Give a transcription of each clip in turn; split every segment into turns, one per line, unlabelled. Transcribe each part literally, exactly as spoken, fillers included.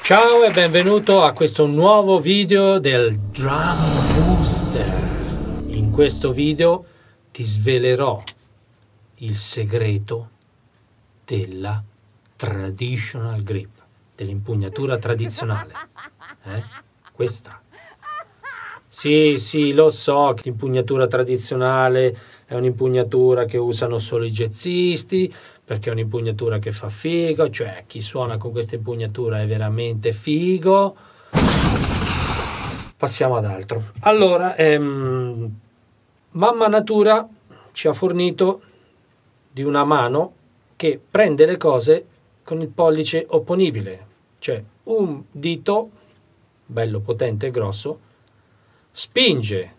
Ciao e benvenuto a questo nuovo video del Drum Booster. In questo video ti svelerò il segreto della traditional grip, dell'impugnatura tradizionale. Eh? Questa. Sì, sì, lo so che l'impugnatura tradizionale è un'impugnatura che usano solo i jazzisti, perché è un'impugnatura che fa figo, cioè chi suona con questa impugnatura è veramente figo. Passiamo ad altro. Allora, ehm, Mamma Natura ci ha fornito di una mano che prende le cose con il pollice opponibile, cioè un dito, bello potente e grosso, spinge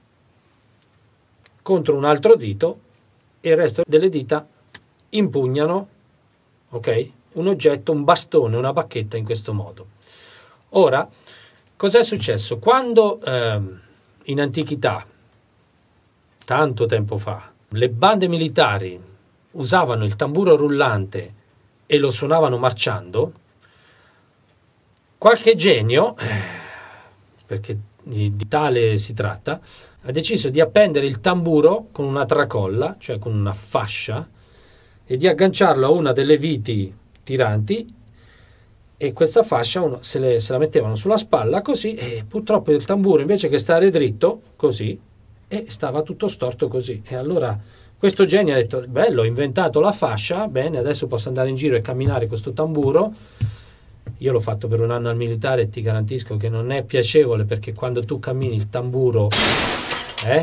contro un altro dito e il resto delle dita impugnano, ok, un oggetto, un bastone, una bacchetta in questo modo. Ora, cos'è successo? Quando eh, in antichità, tanto tempo fa, le bande militari usavano il tamburo rullante e lo suonavano marciando, qualche genio, perché di, di tale si tratta, ha deciso di appendere il tamburo con una tracolla, cioè con una fascia, e di agganciarlo a una delle viti tiranti, e questa fascia uno, se, le, se la mettevano sulla spalla così, e purtroppo il tamburo invece che stare dritto così, e stava tutto storto così. E allora questo genio ha detto: bello, ho inventato la fascia, bene, adesso posso andare in giro e camminare questo tamburo. Io l'ho fatto per un anno al militare e ti garantisco che non è piacevole, perché quando tu cammini il tamburo, eh?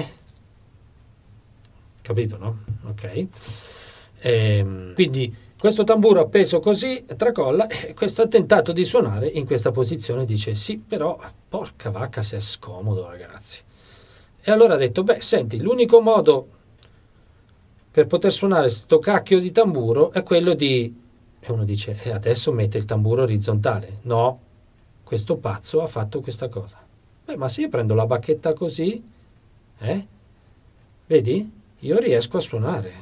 Capito, no? Ok. Ehm, quindi questo tamburo appeso così, tracolla, e questo ha tentato di suonare in questa posizione, dice sì, però porca vacca se è scomodo, ragazzi. E allora ha detto: beh, senti, l'unico modo per poter suonare sto cacchio di tamburo è quello di... E uno dice: e adesso mette il tamburo orizzontale. No, questo pazzo ha fatto questa cosa. Beh, ma se io prendo la bacchetta così, eh? Vedi? Io riesco a suonare.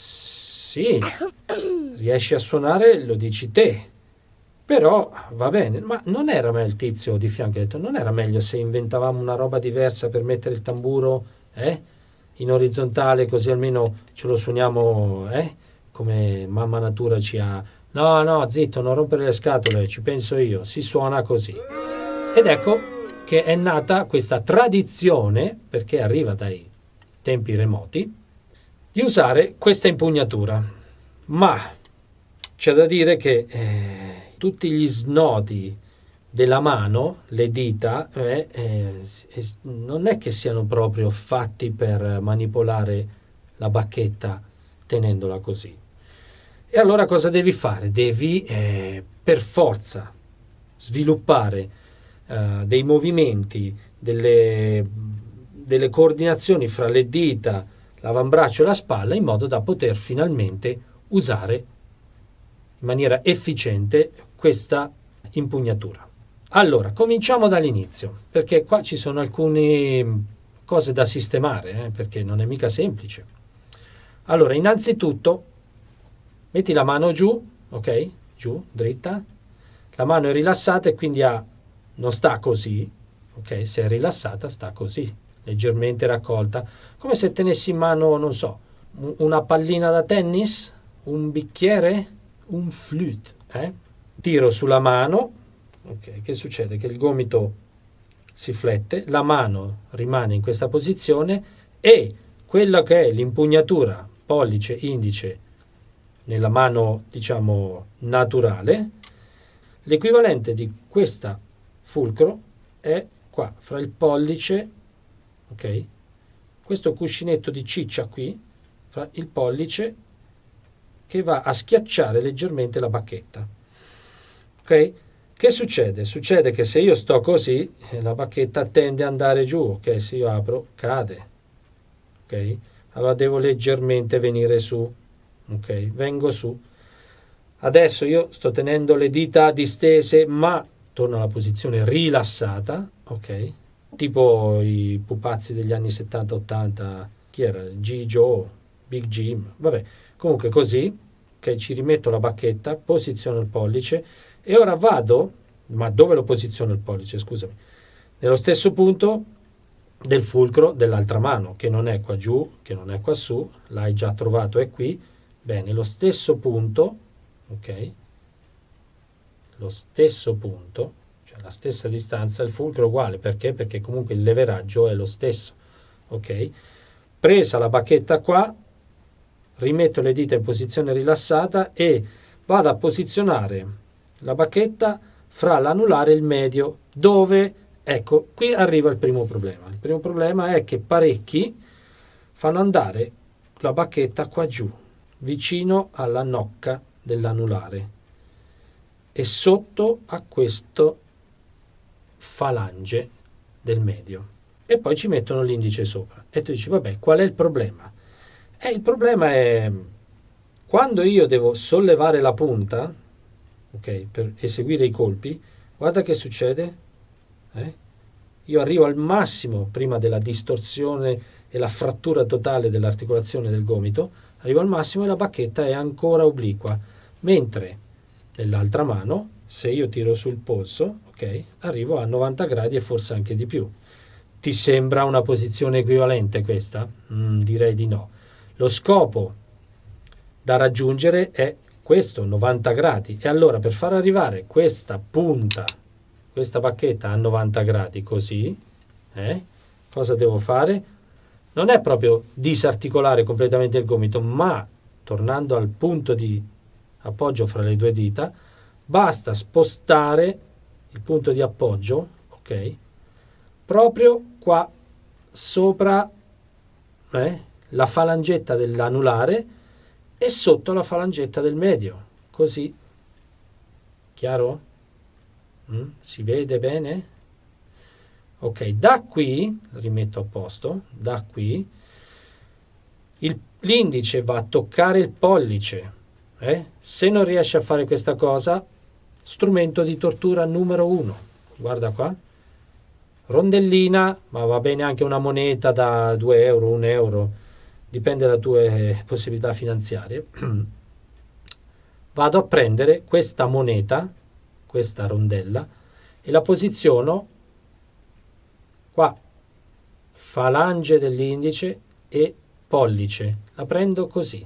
Sì, riesci a suonare, lo dici te. Però va bene, ma non era meglio, il tizio di fianco ha detto, non era meglio se inventavamo una roba diversa per mettere il tamburo, eh? In orizzontale, così almeno ce lo suoniamo, eh? Come Mamma Natura ci ha... No, no, zitto, non rompere le scatole, ci penso io, si suona così. Ed ecco che è nata questa tradizione, perché arriva dai tempi remoti, di usare questa impugnatura. Ma c'è da dire che eh, tutti gli snodi della mano, le dita, eh, eh, non è che siano proprio fatti per manipolare la bacchetta tenendola così. E allora cosa devi fare? Devi eh, per forza sviluppare eh, dei movimenti, delle, delle coordinazioni fra le dita, l'avambraccio e la spalla, in modo da poter finalmente usare in maniera efficiente questa impugnatura. Allora, cominciamo dall'inizio, perché qua ci sono alcune cose da sistemare, eh, perché non è mica semplice. Allora, innanzitutto, metti la mano giù, ok? Giù, dritta. La mano è rilassata e quindi ha, non sta così, ok? Se è rilassata sta così, leggermente raccolta, come se tenessi in mano, non so, una pallina da tennis, un bicchiere, un flute, eh? Tiro sulla mano, ok? Che succede? Che il gomito si flette, la mano rimane in questa posizione e quella che è l'impugnatura pollice, indice, nella mano, diciamo, naturale, l'equivalente di questa fulcro è qua, fra il pollice, ok? Questo cuscinetto di ciccia qui, fra il pollice, che va a schiacciare leggermente la bacchetta. Ok? Che succede? Succede che se io sto così, la bacchetta tende ad andare giù, ok? Se io apro, cade. Ok? Allora devo leggermente venire su. Ok? Vengo su. Adesso io sto tenendo le dita distese, ma torno alla posizione rilassata, ok? Tipo i pupazzi degli anni settanta ottanta, chi era? G. Joe, Big Jim, vabbè, comunque così, ok? Ci rimetto la bacchetta, posiziono il pollice e ora vado Ma dove lo posiziono il pollice, scusami? Nello stesso punto del fulcro dell'altra mano, che non è qua giù, che non è qua su, l'hai già trovato, è qui. Bene, lo stesso punto, ok? Lo stesso punto, cioè la stessa distanza, il fulcro è uguale, perché? Perché comunque il leveraggio è lo stesso, ok? Presa la bacchetta qua, rimetto le dita in posizione rilassata e vado a posizionare la bacchetta fra l'anulare e il medio, dove, ecco, qui arriva il primo problema. Il primo problema è che parecchi fanno andare la bacchetta qua giù, vicino alla nocca dell'anulare e sotto a questo falange del medio. E poi ci mettono l'indice sopra. E tu dici, vabbè, qual è il problema? E il problema è quando io devo sollevare la punta, ok, per eseguire i colpi, guarda che succede. Eh? Io arrivo al massimo prima della distorsione e la frattura totale dell'articolazione del gomito, arrivo al massimo e la bacchetta è ancora obliqua, mentre nell'altra mano, se io tiro sul polso, ok, arrivo a novanta gradi e forse anche di più. Ti sembra una posizione equivalente questa? Mm, direi di no. Lo scopo da raggiungere è questo, novanta gradi. E allora per far arrivare questa punta, questa bacchetta a novanta gradi così, eh, cosa devo fare? Non è proprio disarticolare completamente il gomito, ma tornando al punto di appoggio fra le due dita, basta spostare il punto di appoggio, ok? Proprio qua sopra eh, la falangetta dell'anulare e sotto la falangetta del medio, così. Chiaro? Mm? Si vede bene? Ok, da qui, rimetto a posto, da qui, il, l'indice va a toccare il pollice. Eh? Se non riesce a fare questa cosa, strumento di tortura numero uno. Guarda qua. Rondellina, ma va bene anche una moneta da due euro, un euro, dipende dalle tue possibilità finanziarie. Vado a prendere questa moneta, questa rondella, e la posiziono qua, falange dell'indice e pollice. La prendo così.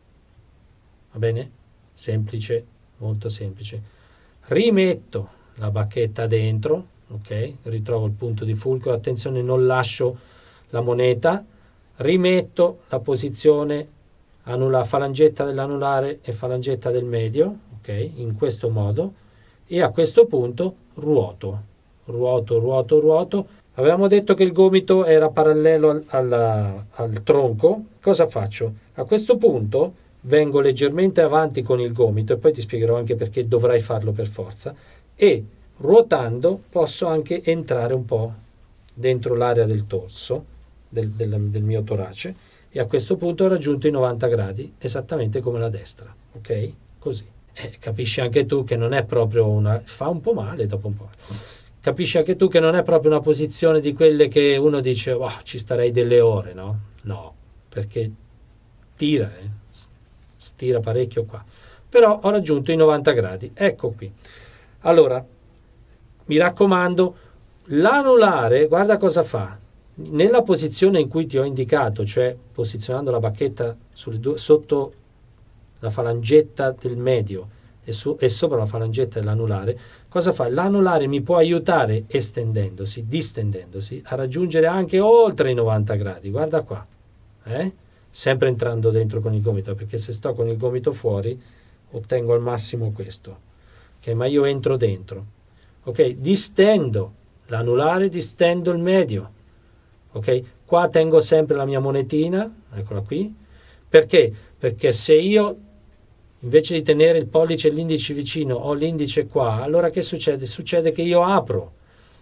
Va bene? Semplice, molto semplice. Rimetto la bacchetta dentro, ok? Ritrovo il punto di fulcro, attenzione, non lascio la moneta, rimetto la posizione anula, falangetta dell'anulare e falangetta del medio, ok? In questo modo, e a questo punto ruoto, ruoto, ruoto, ruoto. Avevamo detto che il gomito era parallelo al, al, al tronco. Cosa faccio? A questo punto vengo leggermente avanti con il gomito e poi ti spiegherò anche perché dovrai farlo per forza, e ruotando posso anche entrare un po' dentro l'area del torso, del, del, del mio torace, e a questo punto ho raggiunto i novanta gradi, esattamente come la destra, ok? Così. Eh, capisci anche tu che non è proprio una... fa un po' male dopo un po'. Capisci anche tu che non è proprio una posizione di quelle che uno dice, wow, ci starei delle ore, no? No, perché tira, eh? Stira parecchio qua. Però ho raggiunto i novanta gradi, ecco qui. Allora, mi raccomando, l'anulare, guarda cosa fa. Nella posizione in cui ti ho indicato, cioè posizionando la bacchetta sulle due, sotto la falangetta del medio e, su, e sopra la falangetta dell'anulare, cosa fa? L'anulare mi può aiutare estendendosi, distendendosi, a raggiungere anche oltre i novanta gradi. Guarda qua, eh? Sempre entrando dentro con il gomito, perché se sto con il gomito fuori ottengo al massimo questo, ok? Ma io entro dentro, ok? Distendo l'anulare, distendo il medio, ok? Qua tengo sempre la mia monetina, eccola qui, perché? Perché se io invece di tenere il pollice e l'indice vicino ho l'indice qua, allora che succede? Succede che io apro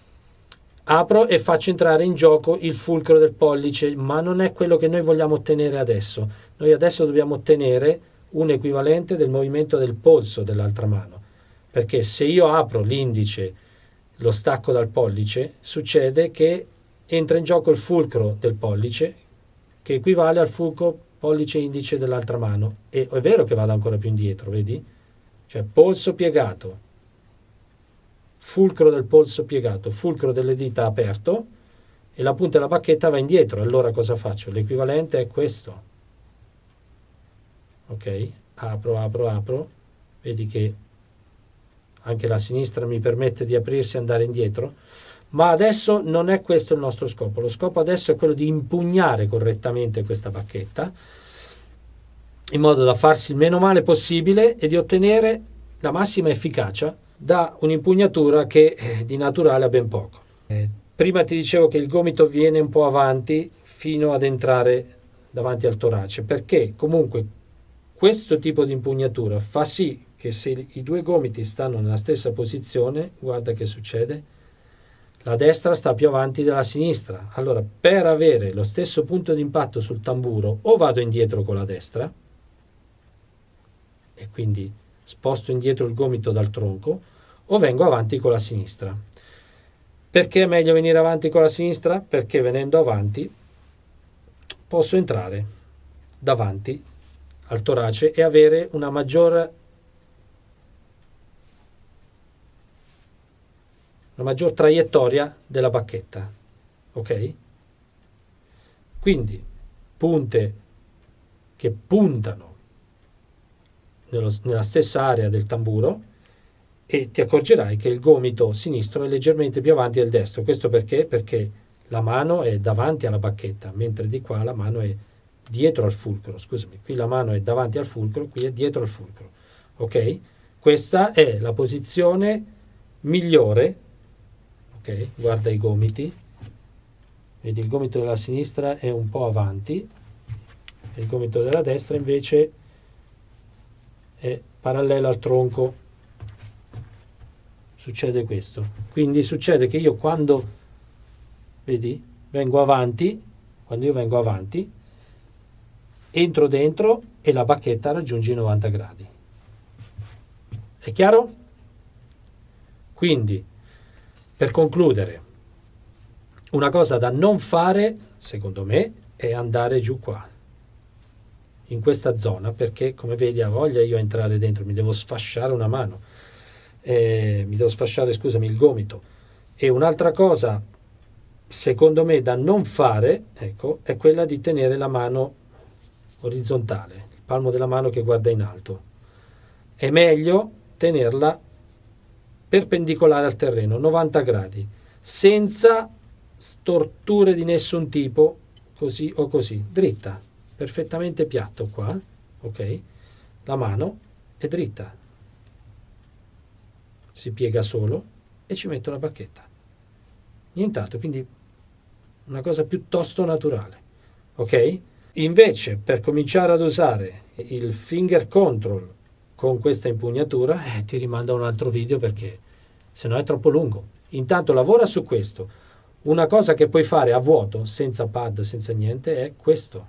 apro e faccio entrare in gioco il fulcro del pollice, ma non è quello che noi vogliamo ottenere adesso. Noi adesso dobbiamo ottenere un equivalente del movimento del polso dell'altra mano, perché se io apro l'indice, lo stacco dal pollice, succede che entra in gioco il fulcro del pollice, che equivale al fulcro pollice indice dell'altra mano, e è vero che vado ancora più indietro, vedi? Cioè polso piegato, fulcro del polso piegato, fulcro delle dita aperto e la punta della bacchetta va indietro. Allora cosa faccio? L'equivalente è questo. Ok? Apro, apro, apro. Vedi che anche la sinistra mi permette di aprirsi e andare indietro. Ma adesso non è questo il nostro scopo. Lo scopo adesso è quello di impugnare correttamente questa bacchetta in modo da farsi il meno male possibile e di ottenere la massima efficacia da un'impugnatura che eh, di naturale ha ben poco. Eh, prima ti dicevo che il gomito viene un po' avanti fino ad entrare davanti al torace, perché comunque questo tipo di impugnatura fa sì che se i due gomiti stanno nella stessa posizione, guarda che succede, la destra sta più avanti della sinistra. Allora, per avere lo stesso punto di impatto sul tamburo, o vado indietro con la destra, e quindi sposto indietro il gomito dal tronco, o vengo avanti con la sinistra. Perché è meglio venire avanti con la sinistra? Perché venendo avanti posso entrare davanti al torace e avere una maggior una maggior traiettoria della bacchetta. Ok? Quindi punte che puntano nello, nella stessa area del tamburo, e ti accorgerai che il gomito sinistro è leggermente più avanti del destro. Questo perché? Perché la mano è davanti alla bacchetta, mentre di qua la mano è dietro al fulcro. Scusami, qui la mano è davanti al fulcro, qui è dietro al fulcro. Ok? Questa è la posizione migliore. Ok? Guarda i gomiti. Vedi, il gomito della sinistra è un po' avanti, e il gomito della destra invece è parallelo al tronco. Succede questo. Quindi succede che io quando, vedi, vengo avanti, quando io vengo avanti, entro dentro e la bacchetta raggiunge i novanta gradi. È chiaro? Quindi, per concludere, una cosa da non fare, secondo me, è andare giù qua, in questa zona, perché come vedi ha voglia io a entrare dentro, mi devo sfasciare una mano. Eh, mi devo sfasciare, scusami, il gomito. E un'altra cosa, secondo me, da non fare, ecco, è quella di tenere la mano orizzontale, il palmo della mano che guarda in alto. È meglio tenerla perpendicolare al terreno, novanta gradi, senza storture di nessun tipo, così o così, dritta, perfettamente piatto qua, ok? La mano è dritta. Si piega solo e ci metto la bacchetta. Nient'altro, quindi una cosa piuttosto naturale. Ok? Invece, per cominciare ad usare il finger control con questa impugnatura, eh, ti rimando a un altro video perché sennò è troppo lungo. Intanto lavora su questo. Una cosa che puoi fare a vuoto, senza pad, senza niente, è questo.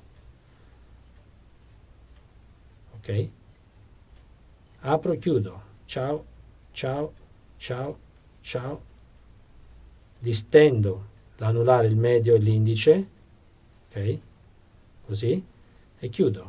Ok? Apro e chiudo. Ciao, ciao, ciao, ciao. Distendo l'anulare, il medio e l'indice, ok? Così, e chiudo.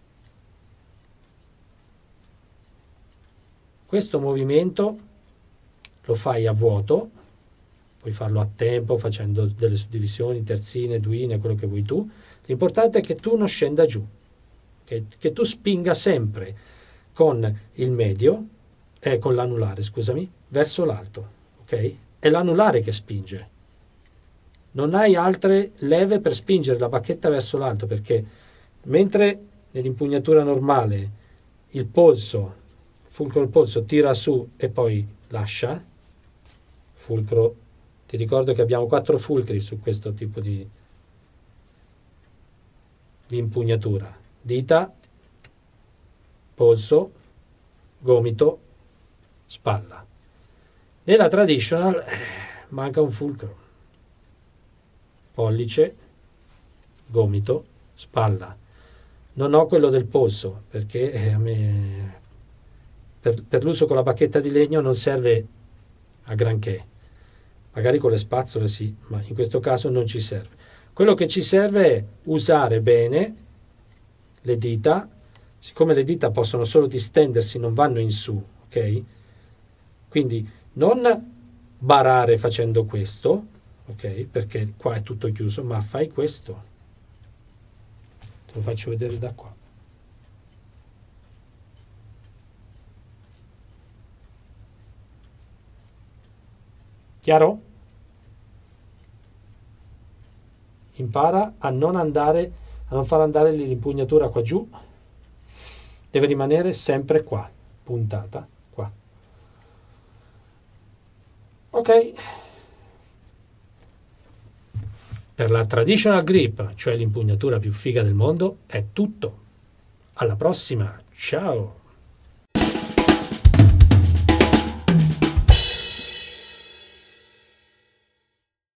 Questo movimento lo fai a vuoto, puoi farlo a tempo facendo delle suddivisioni, terzine, duine, quello che vuoi tu. L'importante è che tu non scenda giù, che, che tu spinga sempre con il medio, eh, con l'anulare, scusami, verso l'alto, ok? È l'anulare che spinge. Non hai altre leve per spingere la bacchetta verso l'alto, perché mentre nell'impugnatura normale il polso, fulcro del polso tira su e poi lascia, fulcro, ti ricordo che abbiamo quattro fulcri su questo tipo di, di impugnatura: dita, polso, gomito, spalla. Nella traditional manca un fulcro: pollice, gomito, spalla. Non ho quello del polso perché a me, per, per l'uso con la bacchetta di legno, non serve a granché. Magari con le spazzole sì, ma in questo caso non ci serve. Quello che ci serve è usare bene le dita. Siccome le dita possono solo distendersi, non vanno in su, ok? Quindi non barare facendo questo, ok? Perché qua è tutto chiuso, ma fai questo. Te lo faccio vedere da qua. Chiaro? Impara a non andare, a non far andare l'impugnatura qua giù, deve rimanere sempre qua, puntata qua. Ok? Per la traditional grip, cioè l'impugnatura più figa del mondo, è tutto. Alla prossima, ciao!